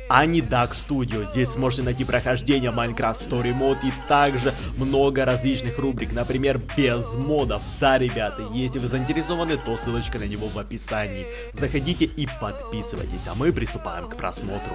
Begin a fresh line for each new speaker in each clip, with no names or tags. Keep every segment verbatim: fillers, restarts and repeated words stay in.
Anidac Studio. Здесь сможете найти прохождение Minecraft Story Mode и также много различных рубрик, например, без модов. Да, ребята, если вы заинтересованы, то ссылочка на него в описании. Заходите и подписывайтесь, а мы приступаем к просмотру.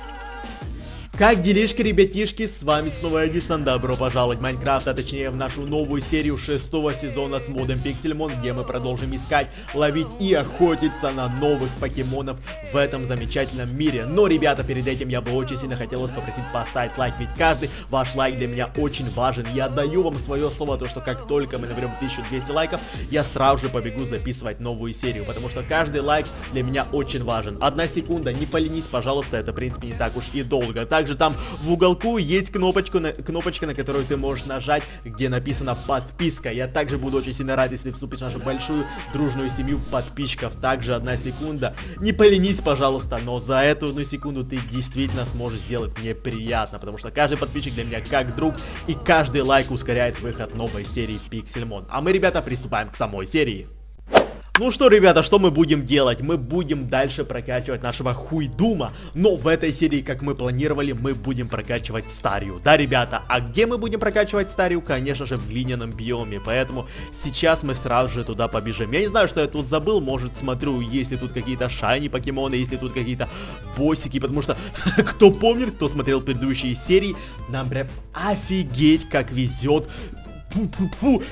Как делишки, ребятишки, с вами снова Эдисон, добро пожаловать в Майнкрафт, а точнее в нашу новую серию шестого сезона с модом Pixelmon, где мы продолжим искать, ловить и охотиться на новых покемонов в этом замечательном мире. Но, ребята, перед этим я бы очень сильно хотелось попросить поставить лайк, ведь каждый ваш лайк для меня очень важен. Я даю вам свое слово, то что как только мы наберем тысячу двести лайков, я сразу же побегу записывать новую серию, потому что каждый лайк для меня очень важен. Одна секунда, не поленись, пожалуйста, это в принципе не так уж и долго. Также там в уголку есть кнопочку, на, кнопочка, на которую ты можешь нажать, где написано подписка. Я также буду очень сильно рад, если вступишь в нашу большую дружную семью подписчиков. Также одна секунда. Не поленись, пожалуйста, но за эту одну секунду ты действительно сможешь сделать мне приятно, потому что каждый подписчик для меня как друг, и каждый лайк ускоряет выход новой серии Pixelmon. А мы, ребята, приступаем к самой серии. Ну что, ребята, что мы будем делать? Мы будем дальше прокачивать нашего Хуйдума, но в этой серии, как мы планировали, мы будем прокачивать Старью. Да, ребята, а где мы будем прокачивать Старью? Конечно же, в глиняном биоме, поэтому сейчас мы сразу же туда побежим. Я не знаю, что я тут забыл, может, смотрю, есть ли тут какие-то шайни покемоны, есть ли тут какие-то боссики, потому что, кто помнит, кто смотрел предыдущие серии, нам прям офигеть как везет. Фу-фу-фу.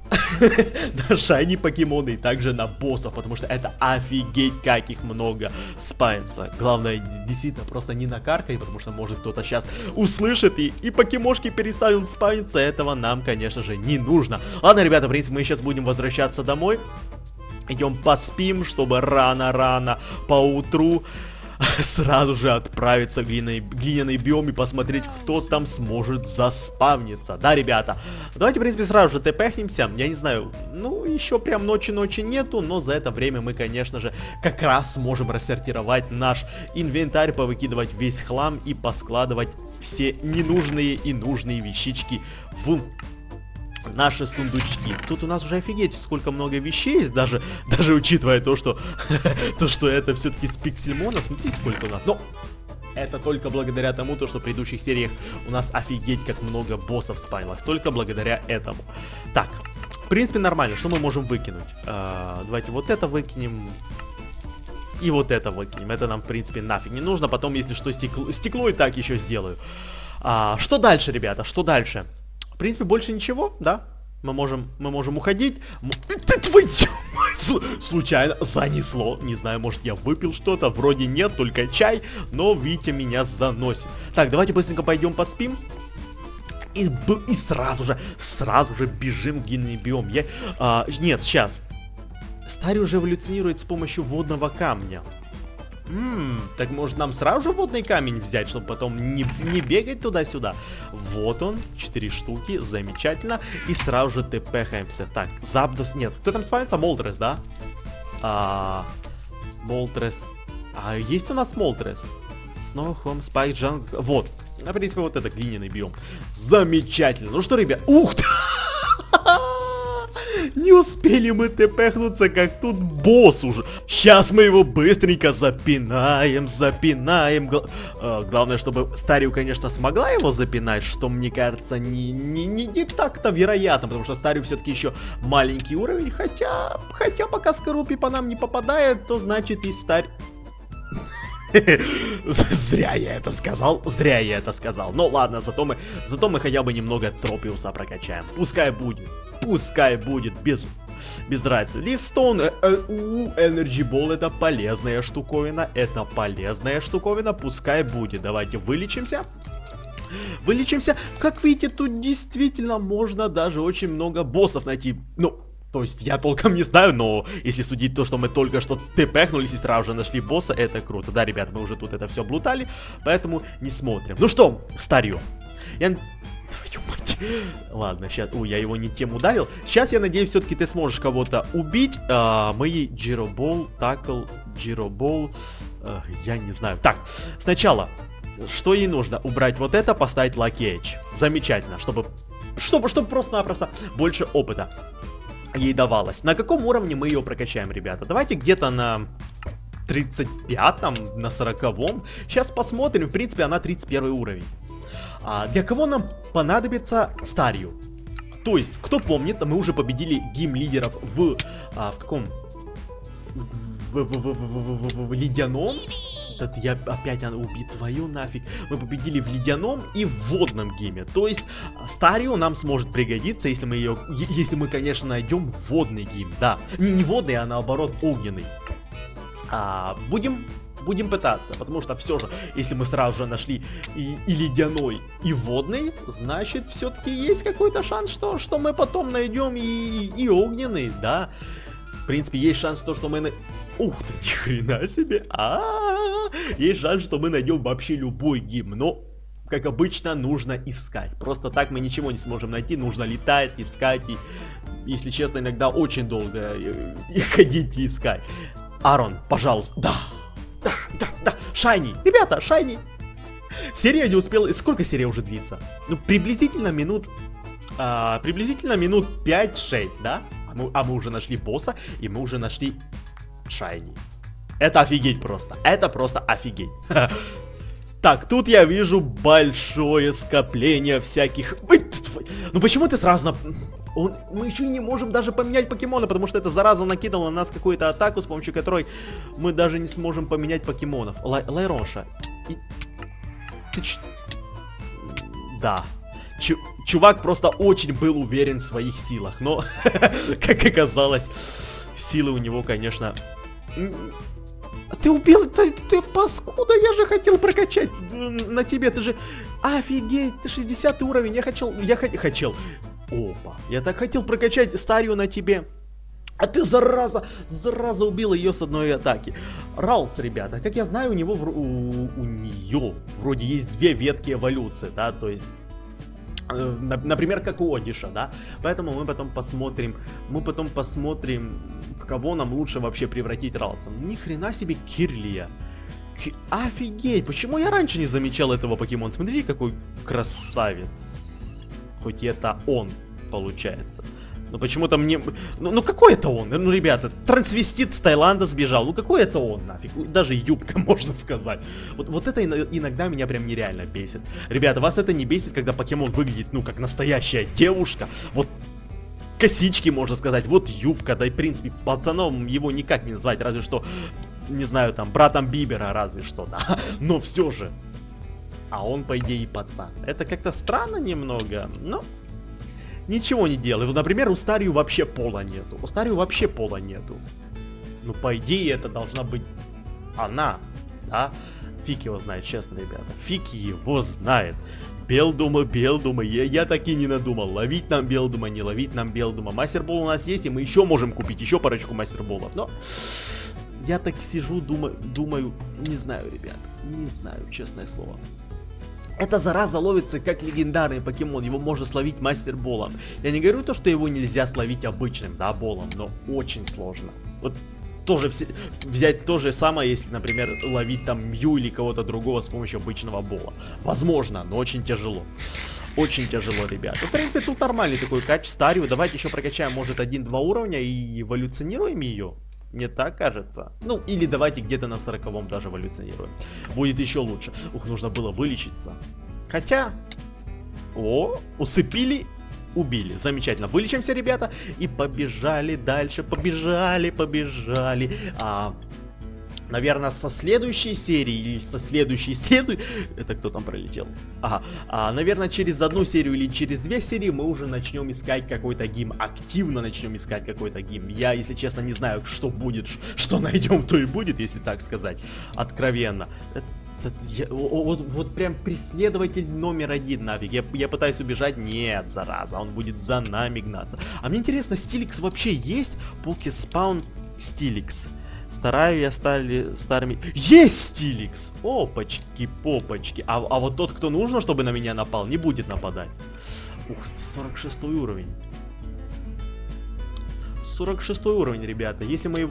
На шайни покемоны и также на боссов, потому что это офигеть как их много спается. Главное, действительно, просто не накаркай, потому что может кто-то сейчас услышит и, и покемошки перестанут спавниться. Этого нам, конечно же, не нужно. Ладно, ребята, в принципе, мы сейчас будем возвращаться домой. Идем поспим, чтобы рано-рано поутру сразу же отправиться в глиняный, глиняный биом и посмотреть, кто там сможет заспавниться. Да, ребята? Давайте, в принципе, сразу же тпхнемся. Я не знаю, ну, еще прям ночи-ночи нету, но за это время мы, конечно же, как раз сможем рассортировать наш инвентарь, повыкидывать весь хлам и поскладывать все ненужные и нужные вещички в наши сундучки. Тут у нас уже офигеть сколько много вещей есть, даже, даже учитывая то, что то, что это все-таки с Pixelmon. Смотрите, сколько у нас. Но это только благодаря тому, то, что в предыдущих сериях у нас офигеть как много боссов спавнилось. Только благодаря этому. Так, в принципе нормально. Что мы можем выкинуть? А, давайте вот это выкинем. И вот это выкинем. Это нам, в принципе, нафиг не нужно. Потом, если что, стекло, стекло и так еще сделаю. А, что дальше, ребята? Что дальше? В принципе, больше ничего, да? Мы можем, мы можем уходить. Ты твою мать! Случайно занесло. Не знаю, может я выпил что-то. Вроде нет, только чай. Но, видите, меня заносит. Так, давайте быстренько пойдем поспим. И, и сразу же, сразу же бежим в глиняный биом. Я, а, нет, сейчас. Старый уже эволюционирует с помощью водного камня. Ммм, так может нам сразу же водный камень взять, чтобы потом не, не бегать туда-сюда. Вот он, четыре штуки, замечательно. И сразу же тпхаемся. Так, Запдос, нет, кто там спавнится? Молдрес, да? А, Молдрес. А есть у нас Молдрес? Снова Хом, Спайк, Джанг. Вот, на принципе, вот это глиняный биом. Замечательно. Ну что, ребят, ух ты! Не успели мы тпхнуться, как тут босс уже. Сейчас мы его быстренько запинаем, запинаем. Гла э, главное, чтобы Старью, конечно, смогла его запинать, что, мне кажется, не, не, не, не так-то вероятно, потому что Старью все-таки еще маленький уровень. Хотя, хотя пока Скоропи по нам не попадает, то значит и Старь... Зря я это сказал, зря я это сказал. Ну ладно, зато мы, зато мы хотя бы немного Тропиуса прокачаем. Пускай будет. Пускай будет, без, без разницы. Ливстоун, э, э, у, Energy Ball, это полезная штуковина, это полезная штуковина, пускай будет. Давайте вылечимся. Вылечимся. Как видите, тут действительно можно даже очень много боссов найти. Ну, то есть я толком не знаю, но если судить то, что мы только что тпхнулись и сразу же нашли босса, это круто. Да, ребят, мы уже тут это все блутали, поэтому не смотрим. Ну что, Старью. Я... Твою мать. Ладно, сейчас... Ой, я его не тем ударил. Сейчас, я надеюсь, все-таки ты сможешь кого-то убить. А, мы Джиробол, Такл, Джиробол... А, я не знаю. Так, сначала, что ей нужно? Убрать вот это, поставить Lucky Edge. Замечательно, чтобы... Чтобы, чтобы просто-напросто больше опыта ей давалось. На каком уровне мы ее прокачаем, ребята? Давайте где-то на... тридцать пятом, на сороковом. Сейчас посмотрим, в принципе, она тридцать первый уровень. А для кого нам понадобится Старью? То есть, кто помнит, мы уже победили гейм-лидеров в... А, в каком? В, в, в, в, в, в, в ледяном. Этот я опять она убит, твою нафиг. Мы победили в ледяном и в водном гейме. То есть, Старью нам сможет пригодиться, если мы ее... Если мы, конечно, найдем водный гейм. Да, не, не водный, а наоборот огненный. А, будем... Будем пытаться, потому что все же, если мы сразу же нашли и, и ледяной, и водный, значит, все-таки есть какой-то шанс, что, что мы потом найдем и, и, и огненный, да. В принципе, есть шанс, то, что мы... На... Ух ты, ни хрена себе! А-а-а! Есть шанс, что мы найдем вообще любой гейм, но, как обычно, нужно искать. Просто так мы ничего не сможем найти, нужно летать, искать, и, если честно, иногда очень долго и, и ходить и искать. Арон, пожалуйста, да! Да, да, да, Шайни, ребята, Шайни. Серия не успела, сколько серия уже длится? Ну, приблизительно минут, а, приблизительно минут пять-шесть, да? А мы, а мы уже нашли босса, и мы уже нашли Шайни. Это офигеть просто, это просто офигеть. Так, тут я вижу большое скопление всяких... Ну почему ты сразу на... Он... Мы еще и не можем даже поменять покемона, потому что эта зараза накидала на нас какую-то атаку, с помощью которой мы даже не сможем поменять покемонов. Лай... Лайроша. И... Ты ч... Да. Ч... Чувак просто очень был уверен в своих силах, но, как оказалось, силы у него, конечно... Ты убил, ты, ты паскуда, я же хотел прокачать на тебе, ты же... Офигеть, ты шестидесятый уровень, я хотел, я хотел... Опа, я так хотел прокачать Старью на тебе. А ты, зараза, зараза, убила ее с одной атаки. Ралс, ребята, как я знаю, у него, в, у, у нее вроде есть две ветки эволюции, да, то есть... Например, как у Одиша, да? Поэтому мы потом посмотрим, мы потом посмотрим, кого нам лучше вообще превратить Ралса. Ни хрена себе Кирлия. К... Офигеть, почему я раньше не замечал этого покемона? Смотри, какой красавец. Хоть это он, получается. Но почему-то мне... Ну, ну какой это он? Ну, ребята, трансвестит с Таиланда сбежал. Ну какой это он нафиг? Даже юбка, можно сказать. Вот, вот это иногда меня прям нереально бесит. Ребята, вас это не бесит, когда покемон выглядит, ну, как настоящая девушка? Вот косички, можно сказать, вот юбка. Да и, в принципе, пацаном его никак не назвать, разве что, не знаю, там, братом Бибера, разве что, да. Но все же. А он, по идее, и пацан. Это как-то странно немного, но... Ничего не делай. Например, у Старью вообще пола нету. У Старью вообще пола нету. Ну, по идее, это должна быть она, да? Фиг его знает, честно, ребята. Фиг его знает. Белдума, Белдума, я, я так и не надумал. Ловить нам Белдума, не ловить нам Белдума. Мастербол у нас есть, и мы еще можем купить еще парочку мастерболов. Но я так сижу, думаю, думаю, не знаю, ребят. Не знаю, честное слово. Эта зараза ловится как легендарный покемон, его можно словить мастерболом. Я не говорю то, что его нельзя словить обычным, да, болом, но очень сложно. Вот тоже все, взять то же самое, если, например, ловить там Мью или кого-то другого с помощью обычного бола. Возможно, но очень тяжело. Очень тяжело, ребят. Ну, в принципе, тут нормальный такой кач Старью. Давайте еще прокачаем, может, один-два уровня и эволюционируем ее. Мне так кажется. Ну, или давайте где-то на сороковом даже эволюционируем. Будет еще лучше. Ух, нужно было вылечиться. Хотя... О, усыпили, убили. Замечательно. Вылечимся, ребята. И побежали дальше. Побежали, побежали. А... Наверное, со следующей серии или со следующей следующей... Это кто там пролетел? Ага. А, наверное, через одну серию или через две серии мы уже начнем искать какой-то гейм. Активно начнем искать какой-то гейм. Я, если честно, не знаю, что будет, что найдем, то и будет, если так сказать. Откровенно. Это, я, вот, вот прям преследователь номер один, нафиг. Я, я пытаюсь убежать. Нет, зараза, он будет за нами гнаться. А мне интересно, Стиликс вообще есть? Покеспаун Стиликс. Стараю я стали старыми... Есть Стиликс! Опачки, попочки. А, а вот тот, кто нужно, чтобы на меня напал, не будет нападать. Ух, сорок шестой уровень. сорок шестой уровень, ребята. Если мы...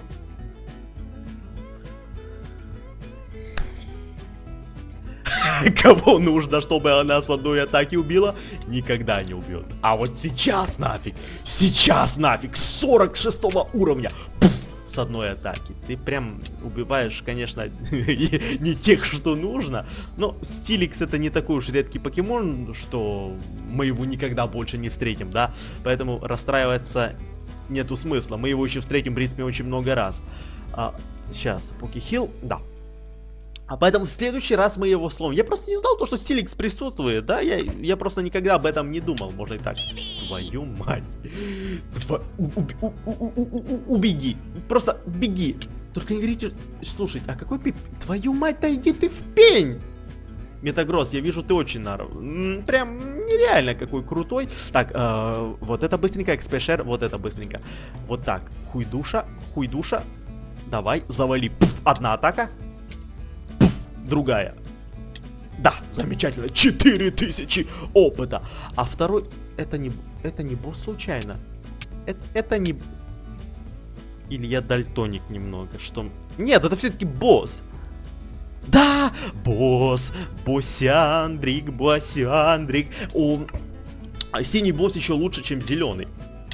Кого нужно, чтобы она с одной атаки убила, никогда не убьет. А вот сейчас нафиг, сейчас нафиг, сорок шестого уровня. Пуф, с одной атаки. Ты прям убиваешь, конечно, не тех, что нужно. Но Стиликс это не такой уж редкий покемон, что мы его никогда больше не встретим, да? Поэтому расстраиваться нету смысла. Мы его еще встретим, в принципе, очень много раз. А, сейчас, Покехилл, да. А поэтому в следующий раз мы его словим. Я просто не знал то, что Стиликс присутствует, да? Я, я просто никогда об этом не думал, можно и так. Твою мать. Тва... У, у, у, у, у, убеги. Просто беги. Только не говорите... Слушай, а какой пип... Твою мать, да иди ты в пень! Метагросс, я вижу, ты очень нар... Прям нереально какой крутой. Так, э, вот это быстренько, экспешер, вот это быстренько. Вот так, хуйдуша, хуйдуша. Давай, завали. Пф, одна атака. Другая. Да, замечательно. четыре тысячи опыта. А второй... Это не... Это не босс случайно. Это, это не... Или я дальтоник немного. Что... Нет, это все-таки босс. Да! Босс. Боссяндрик. Боссяндрик. О... А синий босс еще лучше, чем зеленый.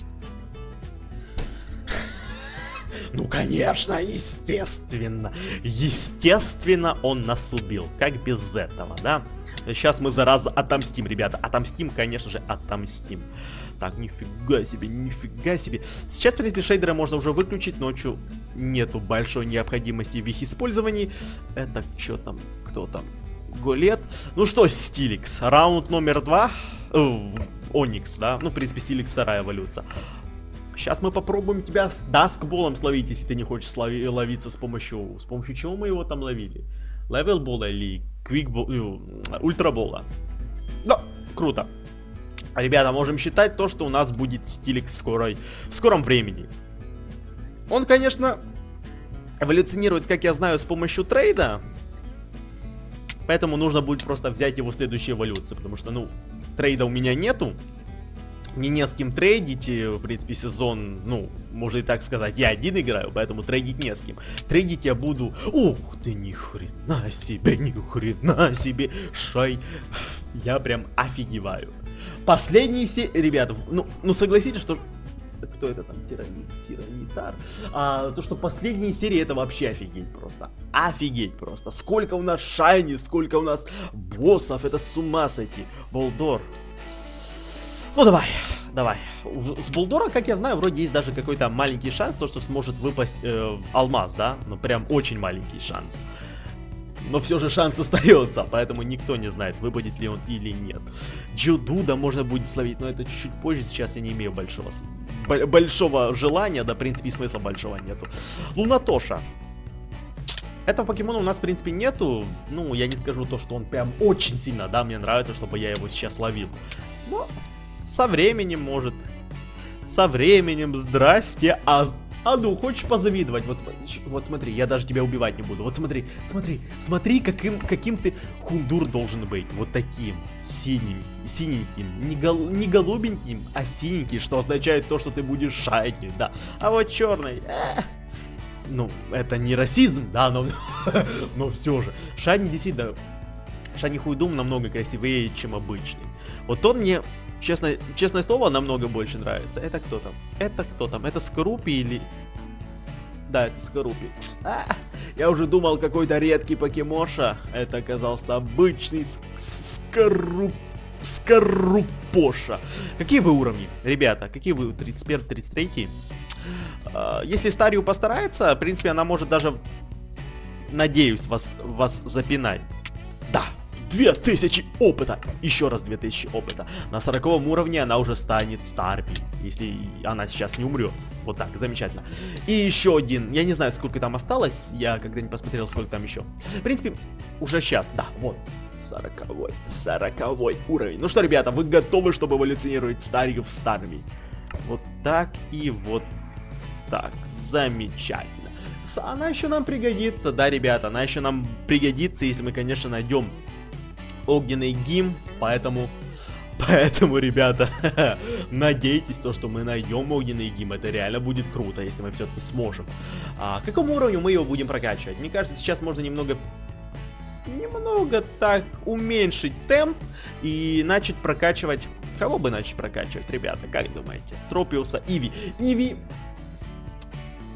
Ну, конечно, естественно. Естественно, он нас убил. Как без этого, да? Сейчас мы, зараза, отомстим, ребята. Отомстим, конечно же, отомстим. Так, нифига себе, нифига себе. Сейчас, в принципе, шейдеры можно уже выключить. Ночью нету большой необходимости в их использовании. Это что там? Кто там? Голет. Ну что, Стиликс. Раунд номер два. Оникс, да? Ну, в принципе, Стиликс вторая эволюция. Сейчас мы попробуем тебя с даскболом словить, если ты не хочешь слови ловиться с помощью... С помощью чего мы его там ловили? Левелбола или квикбола? Ультрабола. Да, круто. Ребята, можем считать то, что у нас будет Стиликс в, скорой... в скором времени. Он, конечно, эволюционирует, как я знаю, с помощью трейда. Поэтому нужно будет просто взять его в следующей эволюции. Потому что, ну, трейда у меня нету. Мне не с кем трейдить, в принципе, сезон, ну, можно и так сказать, я один играю, поэтому трейдить не с кем. Трейдить я буду... Ух ты, ни хрена себе, ни хрена себе, шай. Я прям офигеваю. Последний се... Ребята, ну, ну согласитесь, что... Кто это там? Тиранит, тиранитар. А, то, что последние серии, это вообще офигеть просто. Офигеть просто. Сколько у нас шайни, сколько у нас боссов, это с ума сойти. Болдор. Ну давай, давай. С Булдора, как я знаю, вроде есть даже какой-то маленький шанс, то, что сможет выпасть э, алмаз, да? Ну прям очень маленький шанс. Но все же шанс остается, поэтому никто не знает, выпадет ли он или нет. Джудуда можно будет словить, но это чуть-чуть позже, сейчас я не имею большого, большого желания, да, в принципе, и смысла большого нету. Лунатоша. Этого покемона у нас, в принципе, нету. Ну, я не скажу то, что он прям очень сильно, да, мне нравится, чтобы я его сейчас ловил. Но... Со временем, может. Со временем, здрасте. А, а ну, хочешь позавидовать? Вот, вот смотри, я даже тебя убивать не буду. Вот смотри, смотри, смотри, каким, каким ты хундур должен быть. Вот таким, синим, синеньким. Не, гол, не голубеньким, а синенький, что означает то, что ты будешь шайни, да. А вот черный... Э, ну, это не расизм, да, но, но все же. Шайни действительно... Шайни Хуйдум намного красивее, чем обычный. Вот он мне... Честно, честное слово, намного больше нравится. Это кто там? Это кто там? Это Скорупи или... Да, это Скорупи. А, я уже думал, какой-то редкий покемоша. Это оказался обычный Скоруп... Скорупоша. Какие вы уровни? Ребята, какие вы? тридцать первый, тридцать третий? А, если Старию постарается, в принципе, она может даже... Надеюсь, вас, вас запинать. Да. две тысячи опыта! Еще раз две тысячи опыта. На сороковом уровне она уже станет Старпи, если она сейчас не умрет. Вот так, замечательно. И еще один. Я не знаю, сколько там осталось. Я когда не посмотрел, сколько там еще. В принципе, уже сейчас, да, вот. сороковой, сороковой уровень. Ну что, ребята, вы готовы, чтобы эволюционировать Старию в Старми? Вот так и вот так. Замечательно. Она еще нам пригодится, да, ребята, она еще нам пригодится, если мы, конечно, найдем огненный гим, поэтому, поэтому, ребята, надейтесь, то, что мы найдем огненный гим, это реально будет круто, если мы все-таки сможем. А к какому уровню мы его будем прокачивать? Мне кажется, сейчас можно немного, немного так уменьшить темп и начать прокачивать, кого бы начать прокачивать, ребята, как думаете? Тропиуса, Иви, Иви...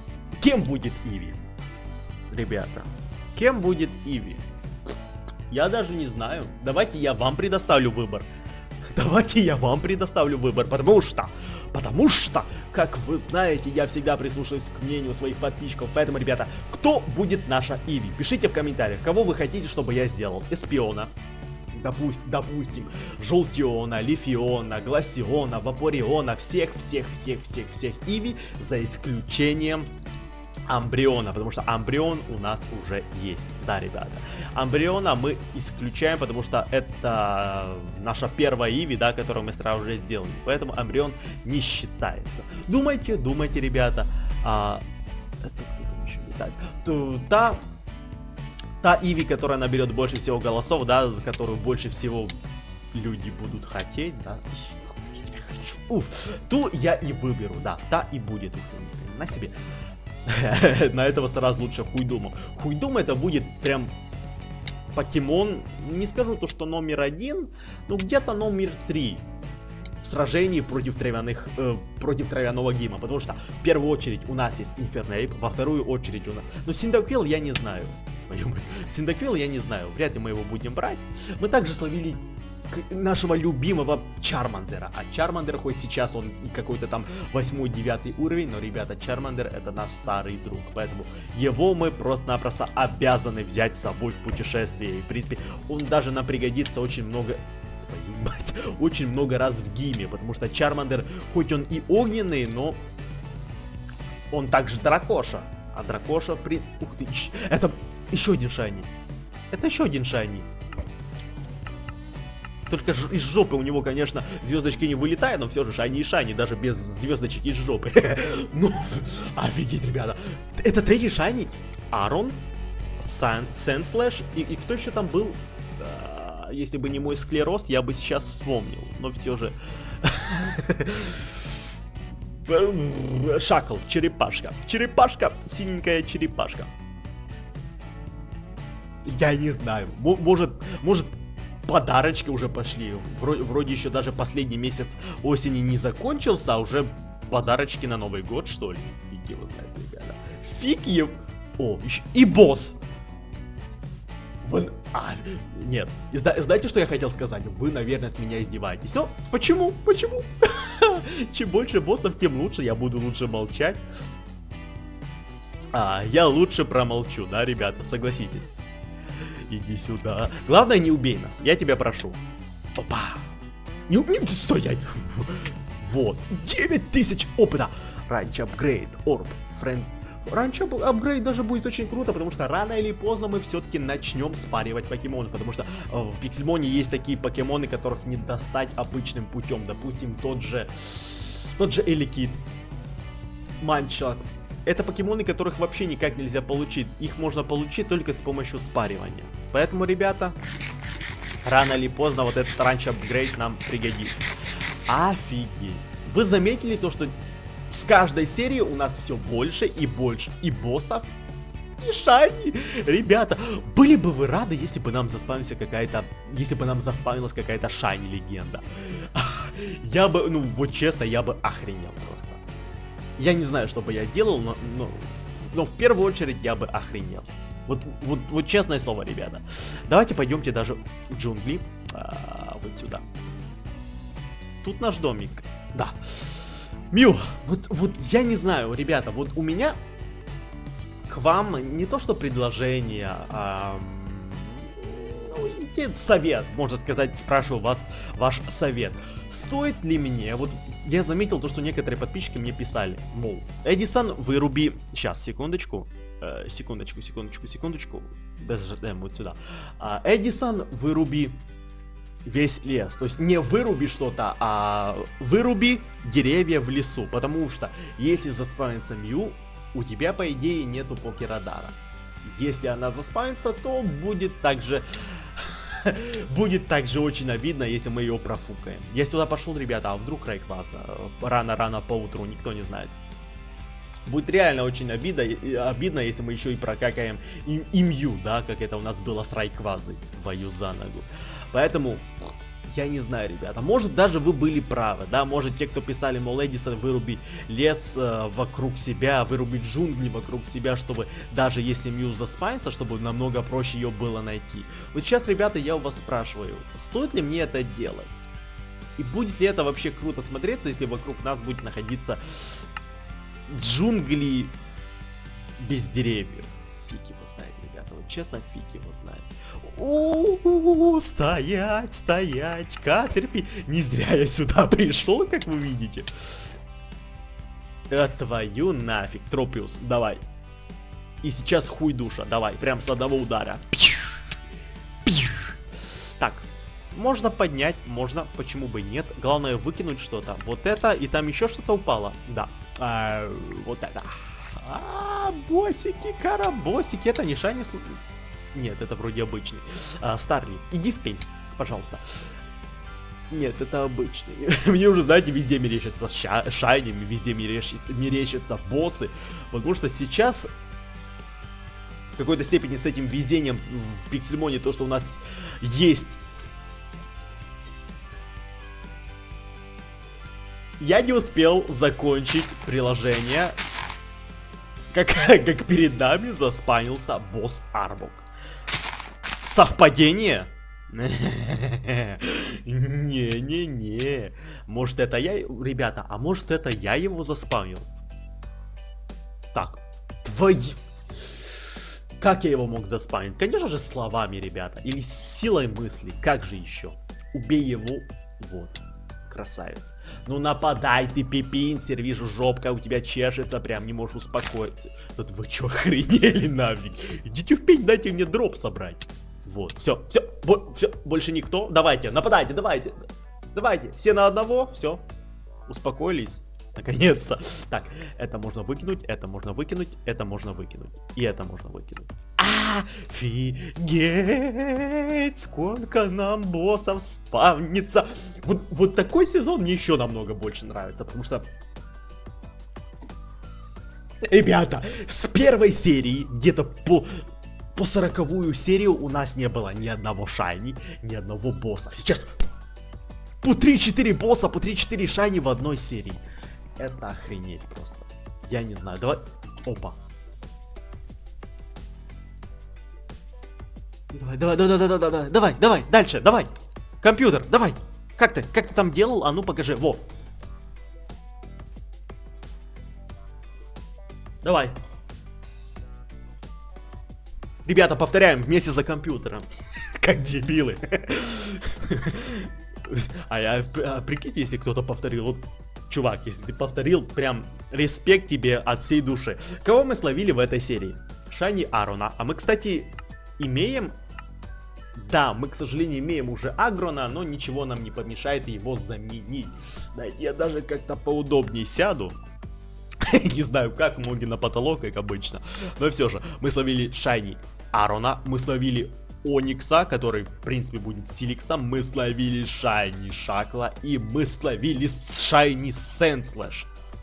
Кем будет Иви? Ребята, кем будет Иви? Я даже не знаю. Давайте я вам предоставлю выбор. Давайте я вам предоставлю выбор, потому что, потому что, как вы знаете, я всегда прислушиваюсь к мнению своих подписчиков. Поэтому, ребята, кто будет наша Иви? Пишите в комментариях, кого вы хотите, чтобы я сделал. Эспиона, допустим, допустим, Желтиона, Лифиона, Гласиона, Вапориона, всех, всех, всех, всех, всех Иви, за исключением Амбриона, потому что Амбрион у нас уже есть. Да, ребята. Амбриона мы исключаем, потому что это наша первая Иви, да, которую мы сразу же сделали. Поэтому Амбрион не считается. Думайте, думайте, ребята. А, это кто там еще летает? То, та, та Иви, которая наберет больше всего голосов, да, за которую больше всего люди будут хотеть, да. Уф, ту я и выберу, да, та и будет. На себе. На этого сразу лучше Хуйдуму. Хуйдум это будет прям покемон, не скажу то, что номер один, но где-то номер три в сражении против травяных, э, против травяного гима. Потому что в первую очередь у нас есть Инфернейп, во вторую очередь у нас... Ну, Синдаквил я не знаю. Синдаквил я не знаю, вряд ли мы его будем брать. Мы также словили нашего любимого Чармандера. А Чармандер, хоть сейчас он какой-то там восьмой-девятый уровень, но, ребята, Чармандер это наш старый друг. Поэтому его мы просто-напросто обязаны взять с собой в путешествие. И, в принципе, он даже нам пригодится очень много... Твою мать, очень много раз в гиме. Потому что Чармандер, хоть он и огненный, но он также дракоша. А дракоша при... Ух ты, это еще один шайни. Это еще один шайни. Только из жопы у него, конечно, звездочки не вылетают, но все же шайни и шайни, даже без звездочек из жопы. Ну, офигеть, ребята. Это третий шайни. Арон, Сенслэш и, и кто еще там был? Да, если бы не мой склероз, я бы сейчас вспомнил. Но все же... Шакл, черепашка. Черепашка, синенькая черепашка. Я не знаю. М- может, может... Подарочки уже пошли. Вроде, вроде еще даже последний месяц осени не закончился, а уже подарочки на Новый год, что ли? Фиг его знает, ребята. Фиг его. О, еще и босс. Вы... А, нет. И знаете, что я хотел сказать? Вы, наверное, с меня издеваетесь. Но почему? Почему? Чем больше боссов, тем лучше. Я буду лучше молчать. А, я лучше промолчу, да, ребята? Согласитесь. Иди сюда. Главное, не убей нас. Я тебя прошу. Опа. Не, не стоять. Вот. девять тысяч опыта. Ранч апгрейд. Орб. Френд. Ранч апгрейд даже будет очень круто, потому что рано или поздно мы все-таки начнем спаривать покемонов. Потому что э, в Пиксельмоне есть такие покемоны, которых не достать обычным путем. Допустим, тот же... Тот же Эликит. Манчакс. Это покемоны, которых вообще никак нельзя получить. Их можно получить только с помощью спаривания. Поэтому, ребята, рано или поздно вот этот ранч апгрейд нам пригодится. Офигеть. Вы заметили то, что с каждой серии у нас все больше и больше и боссов, и шайни. Ребята, были бы вы рады, если бы нам заспамился какая-то... Если бы нам заспамилась какая-то шайни легенда. Я бы, ну вот честно, я бы охренел просто. Я не знаю, что бы я делал, но, но, но в первую очередь я бы охренел. Вот, вот, вот честное слово, ребята. Давайте пойдемте даже в джунгли. А, вот сюда. Тут наш домик. Да. Мью, вот, вот я не знаю, ребята, вот у меня к вам не то что предложение, а... Ну, совет, можно сказать, спрашиваю вас ваш совет. Стоит ли мне, вот я заметил то, что некоторые подписчики мне писали, мол, Эдисон, выруби, сейчас, секундочку, э, секундочку, секундочку, секундочку, даже вот сюда, а, Эдисон, выруби весь лес, то есть не выруби что-то, а выруби деревья в лесу, потому что если заспавнится Мью, у тебя по идее нету покерадара. Если она заспавнится, то будет также... Будет также очень обидно, если мы ее профукаем. Я сюда пошел, ребята, а вдруг Райкваза рано-рано по утру, никто не знает. Будет реально очень обидно, обидно, если мы еще и прокакаем им, имью, да, как это у нас было с Райквазой в бою за ногу. Поэтому я не знаю, ребята, может даже вы были правы, да, может те, кто писали, мол, Эдисон, выруби лес э, вокруг себя, выруби джунгли вокруг себя, чтобы даже если Мью заспайнится, чтобы намного проще ее было найти. Вот сейчас, ребята, я у вас спрашиваю, стоит ли мне это делать? И будет ли это вообще круто смотреться, если вокруг нас будет находиться джунгли без деревьев? Фиг его знает, ребята, вот честно, фиг его знает. У-у-у, стоять, стоять, Катерпи. Не зря я сюда пришел, как вы видите. А твою нафиг, Тропиус, давай. И сейчас хуй душа, давай, прям с одного удара. Так, можно поднять, можно, почему бы нет. Главное выкинуть что-то. Вот это, и там еще что-то упало. Да, а, вот это. А, боссики, карабосики, это не шайни... Нет, это вроде обычный. А, Старли, иди в пень, пожалуйста. Нет, это обычный. Мне уже, знаете, везде мерещатся шайни, везде мерещатся, мерещатся боссы. Потому что сейчас в какой-то степени с этим везением в Пиксельмоне, то, что у нас есть... Я не успел закончить приложение, как, как перед нами заспанился босс Арбок. Совпадение? Не-не-не. Может это я... Ребята, а может это я его заспамил? Так. Твою... Как я его мог заспамить? Конечно же словами, ребята. Или силой мысли. Как же еще? Убей его. Вот. Красавец. Ну нападай ты, Пипинсер, вижу, жопка у тебя чешется, прям не можешь успокоиться. Да вы чё, охренели нафиг? Идите в пень, дайте мне дроп собрать. Вот, все, все, все, больше никто. Давайте, нападайте, давайте. Давайте, все на одного, все. Успокоились. Наконец-то. Так, это можно выкинуть, это можно выкинуть, это можно выкинуть. И это можно выкинуть. Офигеть, сколько нам боссов спавнится. Вот, вот такой сезон мне еще намного больше нравится, потому что... Ребята, с первой серии, где-то по, по сороковую серию у нас не было ни одного шайни, ни одного босса. Сейчас по три-четыре босса, по три-четыре шайни в одной серии. Это охренеть просто. Я не знаю, давай... Опа. Давай, давай, давай, давай, давай, давай, давай, давай, дальше, давай. Компьютер, давай. Как ты, как ты там делал? А ну покажи, во. Давай. Ребята, повторяем вместе за компьютером. Как дебилы. А я, а, прикиньте, если кто-то повторил. Вот, чувак, если ты повторил, прям респект тебе от всей души. Кого мы словили в этой серии? Шайни Арона. А мы, кстати, имеем... Да, мы, к сожалению, имеем уже Агрона, но ничего нам не помешает его заменить. Да, я даже как-то поудобнее сяду. Не знаю как, ноги на потолок, как обычно. Но все же, мы словили Шайни Арона, мы словили Оникса, который, в принципе, будет Стиликсом. Мы словили Шайни Шакла и мы словили Шайни Сенслэш.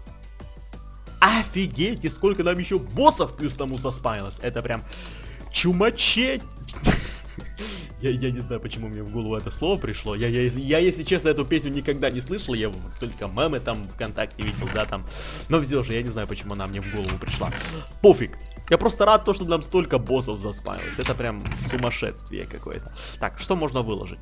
Офигеть, и сколько нам еще боссов плюс тому заспавнилось. Это прям чумачеть. Я, я не знаю, почему мне в голову это слово пришло. Я, я, я, если честно, эту песню никогда не слышал. Я только мемы там ВКонтакте видел, да, там. Но все же, я не знаю, почему она мне в голову пришла. Пофиг. Я просто рад, то, что нам столько боссов заспавнилось. Это прям сумасшествие какое-то. Так, что можно выложить?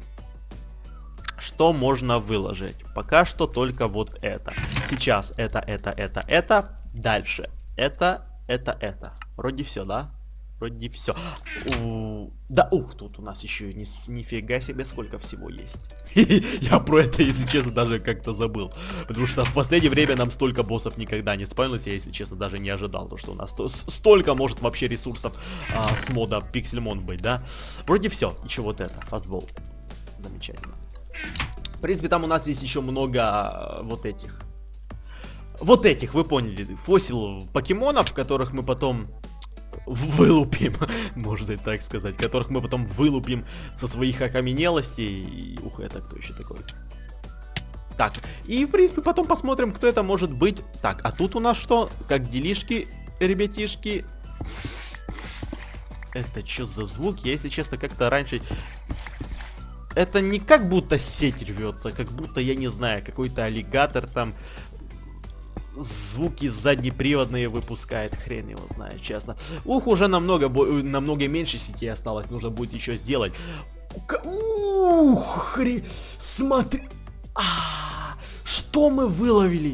Что можно выложить? Пока что только вот это. Сейчас это, это, это, это. Дальше. Это, это, это. Вроде все, да? Вроде все. У... Да, ух, тут у нас еще ни, нифига себе сколько всего есть. Я про это, если честно, даже как-то забыл. Потому что в последнее время нам столько боссов никогда не спавнилось. Я, если честно, даже не ожидал, то, что у нас столько может вообще ресурсов а, с мода Пиксельмон быть, да? Вроде все. Еще вот это, фастбол. Замечательно. В принципе, там у нас есть еще много вот этих. Вот этих, вы поняли, фосил покемонов, которых мы потом... вылупим, можно и так сказать, которых мы потом вылупим со своих окаменелостей. И, ух, это кто еще такой? Так, и в принципе потом посмотрим, кто это может быть. Так, а тут у нас что? Как делишки, ребятишки? Это что за звук? Я, если честно, как-то раньше Это не как будто сеть рвется, как будто, я не знаю, какой-то аллигатор там звуки заднеприводные выпускает, хрен его знает, честно. Ух, уже намного, намного меньше сети осталось, нужно будет еще сделать. Ух, хрен, смотри, а, что мы выловили?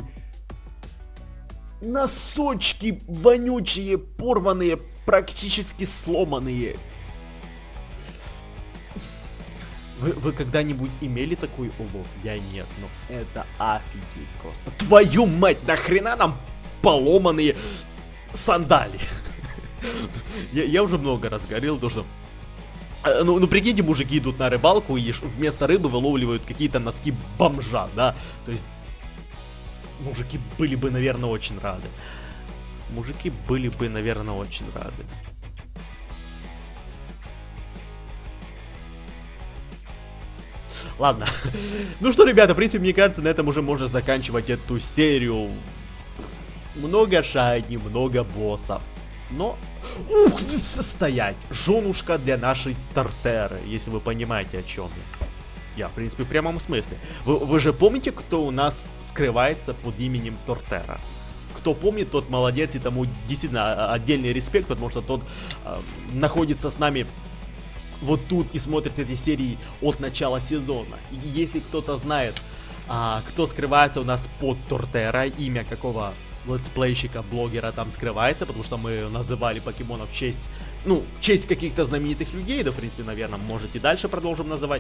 Носочки вонючие, порванные, практически сломанные. Вы, вы когда-нибудь имели такой улов? Я нет, но это офигеть просто. Твою мать, нахрена нам поломанные сандали? я, я уже много раз говорил, то что... Ну, ну прикиньте, мужики идут на рыбалку и вместо рыбы выловливают какие-то носки бомжа, да? То есть... Мужики были бы, наверное, очень рады. Мужики были бы, наверное, очень рады. Ладно. Ну что, ребята, в принципе, мне кажется, на этом уже можно заканчивать эту серию. Много шайни, много боссов. Но... Ух, стоять! Женушка для нашей Тортеры, если вы понимаете, о чем я. Я, в принципе, в прямом смысле. Вы, вы же помните, кто у нас скрывается под именем Тортера? Кто помнит, тот молодец, и тому действительно отдельный респект, потому что тот э, находится с нами вот тут и смотрит эти серии от начала сезона. И если кто-то знает, а, кто скрывается у нас под Тортера, имя какого летсплейщика, блогера там скрывается, потому что мы называли покемонов в честь, ну, в честь каких-то знаменитых людей, да, в принципе, наверное, можете дальше продолжим называть,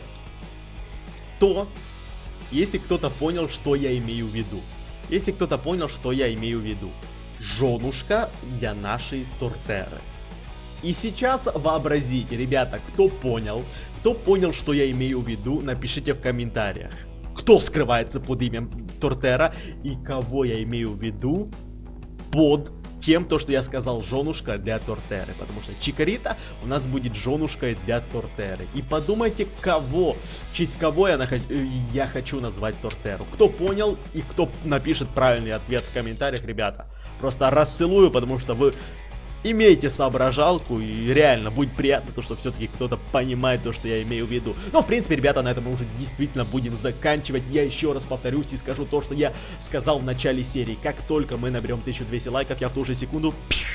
то, если кто-то понял, что я имею в виду, если кто-то понял, что я имею в виду, женушка для нашей Тортеры. И сейчас вообразите, ребята, кто понял, кто понял, что я имею в виду, напишите в комментариях. Кто скрывается под именем Тортера и кого я имею в виду под тем, то, что я сказал, женушка для Тортеры. Потому что Чикарита у нас будет женушкой для Тортеры. И подумайте, кого, в честь кого я, нах... я хочу назвать Тортеру. Кто понял и кто напишет правильный ответ в комментариях, ребята. Просто рассылаю, потому что вы... имейте соображалку, и реально будет приятно, то, что все-таки кто-то понимает то, что я имею в виду. Но, в принципе, ребята, на этом мы уже действительно будем заканчивать. Я еще раз повторюсь и скажу то, что я сказал в начале серии. Как только мы наберем тысячу двести лайков, я в ту же секунду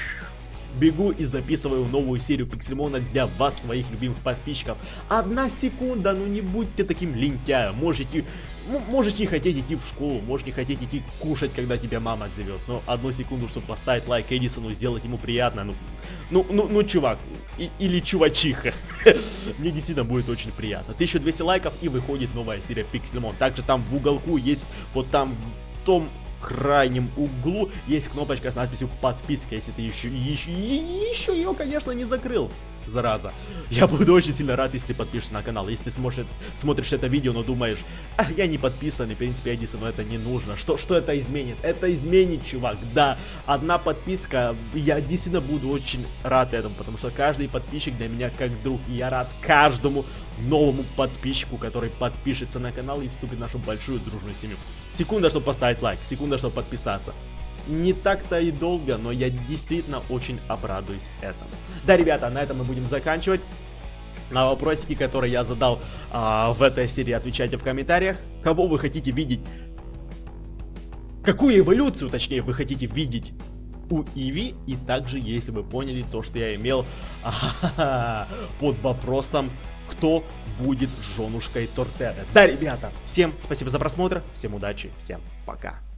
бегу и записываю новую серию Пиксельмона для вас, своих любимых подписчиков. Одна секунда, ну не будьте таким лентяем. Можете... Можете не хотеть идти в школу, можете не хотеть идти кушать, когда тебя мама зовет. Но одну секунду, чтобы поставить лайк Эдисону, сделать ему приятно. Ну, ну, ну, ну чувак, и, или чувачиха. Мне действительно будет очень приятно. тысяча двести лайков и выходит новая серия Пиксельмон. Также там в уголку есть, вот там в том крайнем углу есть кнопочка с надписью подписка, если ты еще, еще, еще ее, конечно, не закрыл. Зараза. Я буду очень сильно рад, если ты подпишешься на канал. Если ты сможешь, смотришь это видео, но думаешь, а, я не подписан, и в принципе Эдисону это не нужно. Что, что это изменит? Это изменит, чувак. Да, одна подписка, я действительно буду очень рад этому, потому что каждый подписчик для меня как друг. И я рад каждому новому подписчику, который подпишется на канал и вступит в нашу большую дружную семью. Секунда, чтобы поставить лайк, секунда, чтобы подписаться. Не так-то и долго, но я действительно очень обрадуюсь этому. Да, ребята, на этом мы будем заканчивать. На вопросики, которые я задал а, в этой серии, отвечайте в комментариях. Кого вы хотите видеть? Какую эволюцию, точнее, вы хотите видеть у Иви? И также, если вы поняли то, что я имел а, под вопросом, кто будет женушкой Тортеры. Да, ребята, всем спасибо за просмотр, всем удачи, всем пока.